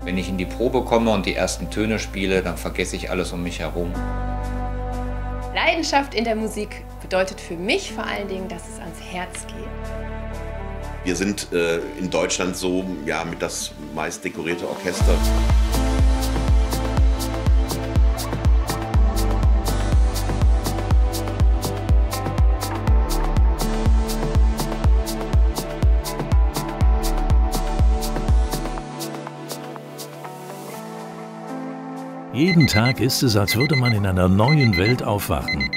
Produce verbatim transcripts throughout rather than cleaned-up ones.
Wenn ich in die Probe komme und die ersten Töne spiele, dann vergesse ich alles um mich herum. Leidenschaft in der Musik bedeutet für mich vor allen Dingen, dass es ans Herz geht. Wir sind äh, in Deutschland so ja, mit das meist dekorierte Orchester. Jeden Tag ist es, als würde man in einer neuen Welt aufwachen.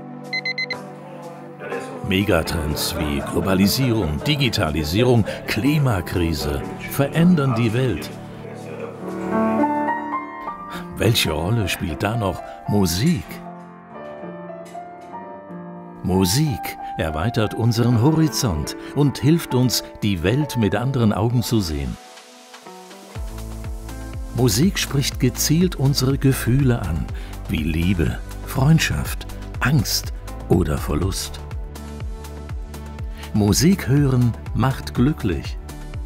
Megatrends wie Globalisierung, Digitalisierung, Klimakrise verändern die Welt. Welche Rolle spielt da noch Musik? Musik erweitert unseren Horizont und hilft uns, die Welt mit anderen Augen zu sehen. Musik spricht gezielt unsere Gefühle an, wie Liebe, Freundschaft, Angst oder Verlust. Musik hören macht glücklich.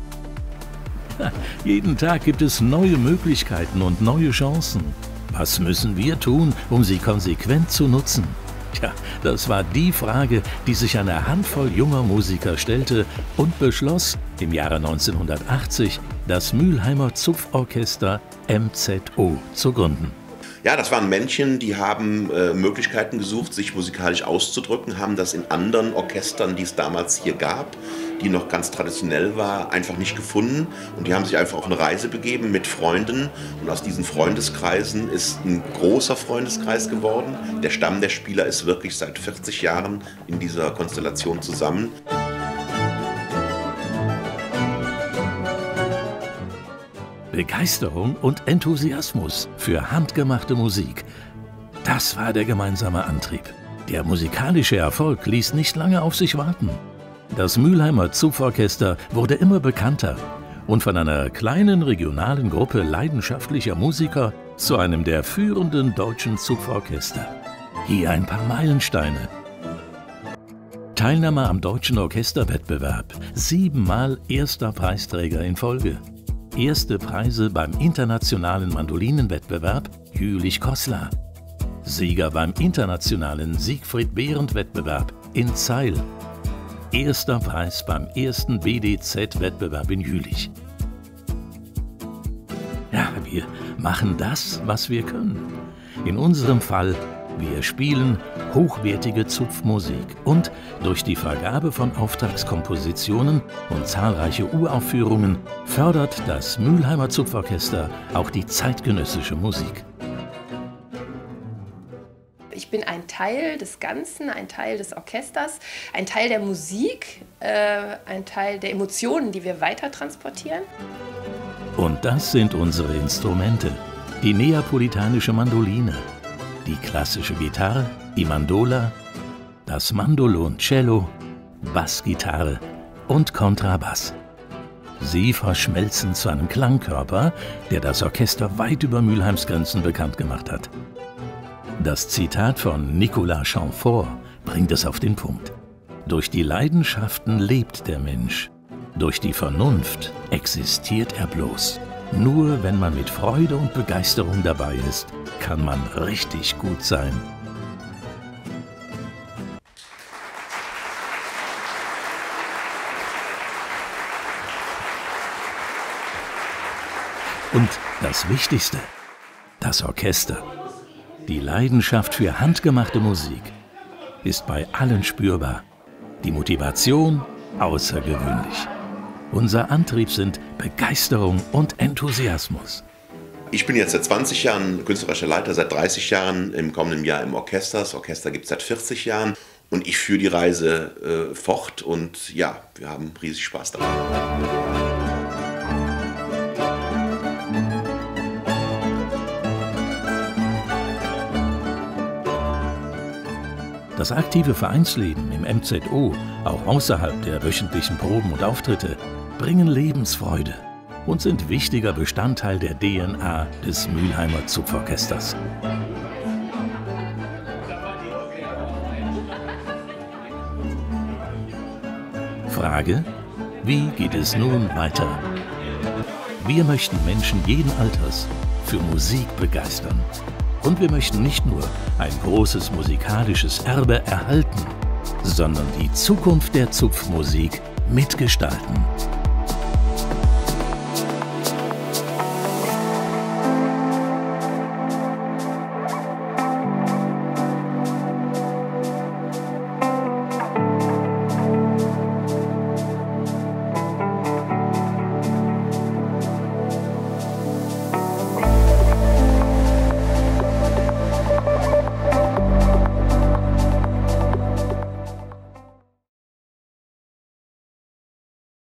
Jeden Tag gibt es neue Möglichkeiten und neue Chancen. Was müssen wir tun, um sie konsequent zu nutzen? Tja, das war die Frage, die sich eine Handvoll junger Musiker stellte und beschloss, im Jahre neunzehnhundertachtzig das Mülheimer Zupforchester M Z O zu gründen. Ja, das waren Männchen, die haben äh, Möglichkeiten gesucht, sich musikalisch auszudrücken, haben das in anderen Orchestern, die es damals hier gab, die noch ganz traditionell war, einfach nicht gefunden. Und die haben sich einfach auf eine Reise begeben mit Freunden. Und aus diesen Freundeskreisen ist ein großer Freundeskreis geworden. Der Stamm der Spieler ist wirklich seit vierzig Jahren in dieser Konstellation zusammen. Begeisterung und Enthusiasmus für handgemachte Musik. Das war der gemeinsame Antrieb. Der musikalische Erfolg ließ nicht lange auf sich warten. Das Mülheimer Zupforchester wurde immer bekannter und von einer kleinen regionalen Gruppe leidenschaftlicher Musiker zu einem der führenden deutschen Zupforchester. Hier ein paar Meilensteine. Teilnahme am Deutschen Orchesterwettbewerb, siebenmal erster Preisträger in Folge. Erste Preise beim internationalen Mandolinenwettbewerb Jülich Koslar. Sieger beim internationalen Siegfried-Behrendt-Wettbewerb in Zeil. Erster Preis beim ersten B D Z-Wettbewerb in Jülich. Ja, wir machen das, was wir können. In unserem Fall, wir spielen hochwertige Zupfmusik und durch die Vergabe von Auftragskompositionen und zahlreiche Uraufführungen fördert das Mülheimer Zupforchester auch die zeitgenössische Musik. Ich bin ein Teil des Ganzen, ein Teil des Orchesters, ein Teil der Musik, äh, ein Teil der Emotionen, die wir weiter transportieren. Und das sind unsere Instrumente. Die neapolitanische Mandoline, die klassische Gitarre, die Mandola, das Mandolon-Cello, Bassgitarre und Kontrabass. Sie verschmelzen zu einem Klangkörper, der das Orchester weit über Mülheims Grenzen bekannt gemacht hat. Das Zitat von Nicolas Chamfort bringt es auf den Punkt. Durch die Leidenschaften lebt der Mensch. Durch die Vernunft existiert er bloß. Nur wenn man mit Freude und Begeisterung dabei ist, kann man richtig gut sein. Und das Wichtigste, das Orchester. Die Leidenschaft für handgemachte Musik ist bei allen spürbar. Die Motivation außergewöhnlich. Unser Antrieb sind Begeisterung und Enthusiasmus. Ich bin jetzt seit zwanzig Jahren künstlerischer Leiter, seit dreißig Jahren im kommenden Jahr im Orchester. Das Orchester gibt es seit vierzig Jahren und ich führe die Reise äh, fort und ja, wir haben riesig Spaß daran. Das aktive Vereinsleben im M Z O, auch außerhalb der wöchentlichen Proben und Auftritte, bringen Lebensfreude und sind wichtiger Bestandteil der D N A des Mülheimer Zupforchesters. Frage: Wie geht es nun weiter? Wir möchten Menschen jeden Alters für Musik begeistern. Und wir möchten nicht nur ein großes musikalisches Erbe erhalten, sondern die Zukunft der Zupfmusik mitgestalten.